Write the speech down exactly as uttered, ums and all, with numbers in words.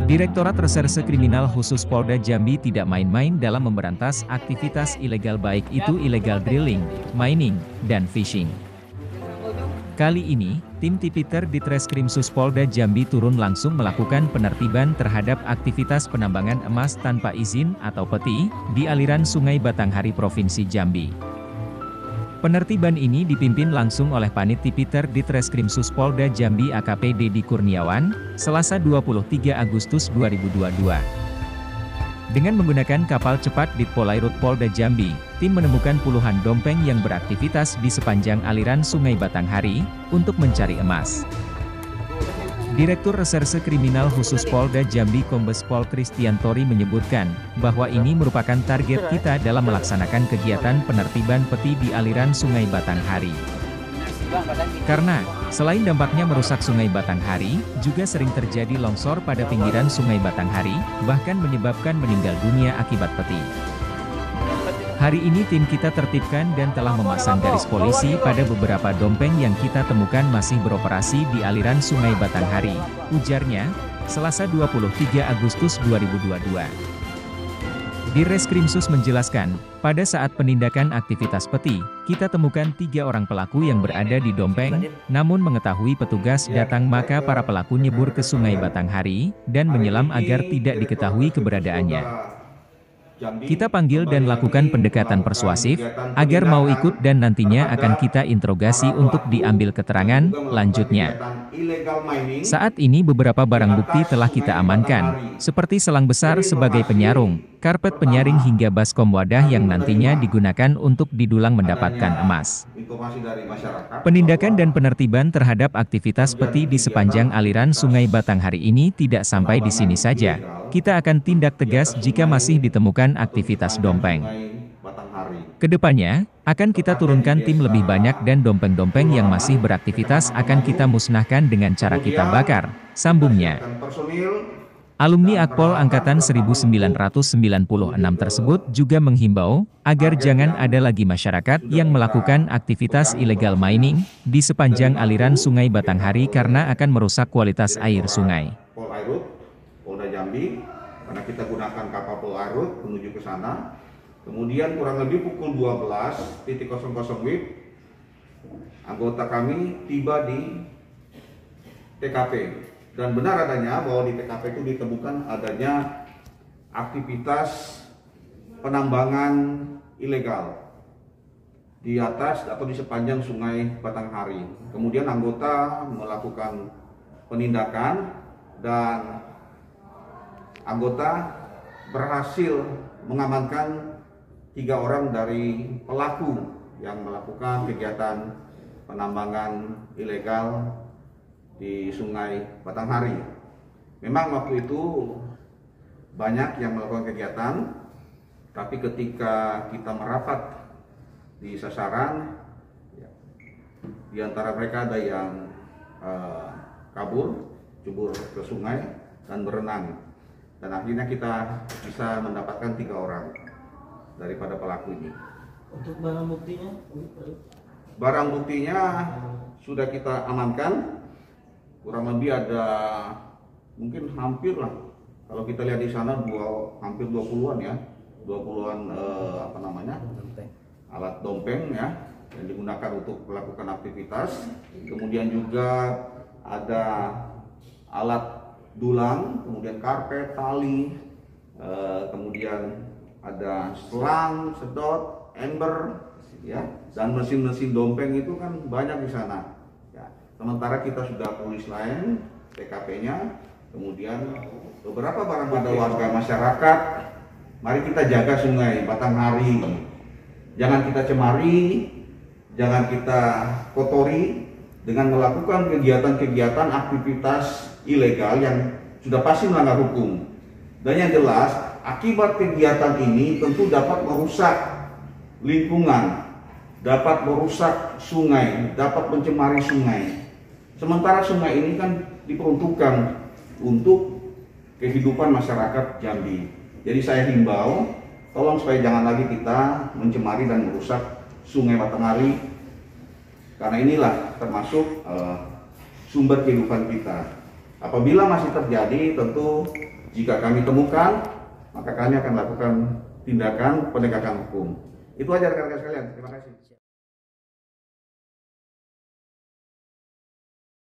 Direktorat Reserse Kriminal Khusus Polda Jambi tidak main-main dalam memberantas aktivitas ilegal baik itu illegal drilling, mining, dan fishing. Kali ini, tim Tipiter Ditreskrimsus Polda Jambi turun langsung melakukan penertiban terhadap aktivitas penambangan emas tanpa izin atau peti di aliran Sungai Batanghari Provinsi Jambi. Penertiban ini dipimpin langsung oleh Panit Tipiter Ditreskrimsus Polda Jambi A K P Dedi Kurniawan, Selasa dua puluh tiga Agustus dua ribu dua puluh dua. Dengan menggunakan kapal cepat Ditpolairut Polda Jambi, tim menemukan puluhan dompeng yang beraktivitas di sepanjang aliran Sungai Batanghari untuk mencari emas. Direktur Reserse Kriminal Khusus Polda Jambi Kombes Pol Christian Tori menyebutkan bahwa ini merupakan target kita dalam melaksanakan kegiatan penertiban peti di aliran Sungai Batanghari. Karena, selain dampaknya merusak Sungai Batanghari, juga sering terjadi longsor pada pinggiran Sungai Batanghari, bahkan menyebabkan meninggal dunia akibat peti. Hari ini tim kita tertibkan dan telah memasang garis polisi pada beberapa dompeng yang kita temukan masih beroperasi di aliran Sungai Batanghari, ujarnya, Selasa dua puluh tiga Agustus dua ribu dua puluh dua. Direskrimsus menjelaskan, pada saat penindakan aktivitas peti, kita temukan tiga orang pelaku yang berada di dompeng, namun mengetahui petugas datang maka para pelaku nyebur ke Sungai Batanghari, dan menyelam agar tidak diketahui keberadaannya. Kita panggil dan lakukan pendekatan persuasif, agar mau ikut dan nantinya akan kita interogasi untuk diambil keterangan, lanjutnya. Saat ini beberapa barang bukti telah kita amankan, seperti selang besar sebagai penyarung, karpet penyaring hingga baskom wadah yang nantinya digunakan untuk didulang mendapatkan emas. Penindakan dan penertiban terhadap aktivitas peti di sepanjang aliran Sungai Batanghari ini tidak sampai di sini saja. Kita akan tindak tegas jika masih ditemukan aktivitas dompeng. Kedepannya, akan kita turunkan tim lebih banyak dan dompeng-dompeng yang masih beraktivitas akan kita musnahkan dengan cara kita bakar, sambungnya. Alumni Akpol Angkatan seribu sembilan ratus sembilan puluh enam tersebut juga menghimbau, agar jangan ada lagi masyarakat yang melakukan aktivitas illegal mining di sepanjang aliran Sungai Batanghari karena akan merusak kualitas air sungai. Polda Jambi, karena kita gunakan kapal Polairut menuju ke sana. Kemudian kurang lebih pukul dua belas W I B, anggota kami tiba di T K P. Dan benar adanya bahwa di T K P itu ditemukan adanya aktivitas penambangan ilegal di atas atau di sepanjang Sungai Batanghari. Kemudian anggota melakukan penindakan dan anggota berhasil mengamankan tiga orang dari pelaku yang melakukan kegiatan penambangan ilegal di Sungai Batanghari. Memang waktu itu banyak yang melakukan kegiatan, tapi ketika kita merapat di sasaran, ya, di antara mereka ada yang uh, kabur, cebur ke sungai dan berenang. Dan akhirnya kita bisa mendapatkan tiga orang daripada pelaku ini. Untuk barang buktinya? Barang buktinya sudah kita amankan, kurang lebih ada mungkin hampir lah. Kalau kita lihat di sana dua, hampir dua puluhan ya, dua puluhan eh, apa namanya alat dompeng ya yang digunakan untuk melakukan aktivitas. Kemudian juga ada alat dulang, kemudian karpet, tali, eh, kemudian ada selang, sedot, ember, ya, dan mesin-mesin dompeng itu kan banyak di sana. Ya. Sementara kita sudah tulis lain T K P-nya, kemudian beberapa barang pada warga masyarakat. Mari kita jaga Sungai Batanghari, jangan kita cemari, jangan kita kotori dengan melakukan kegiatan-kegiatan aktivitas ilegal yang sudah pasti melanggar hukum. Dan yang jelas, akibat kegiatan ini tentu dapat merusak lingkungan, dapat merusak sungai, dapat mencemari sungai. Sementara sungai ini kan diperuntukkan untuk kehidupan masyarakat Jambi. Jadi saya himbau, tolong supaya jangan lagi kita mencemari dan merusak Sungai Batanghari, karena inilah termasuk uh, sumber kehidupan kita. Apabila masih terjadi, tentu jika kami temukan, maka kami akan lakukan tindakan penegakan hukum. Itu aja rekan-rekan sekalian. Terima kasih.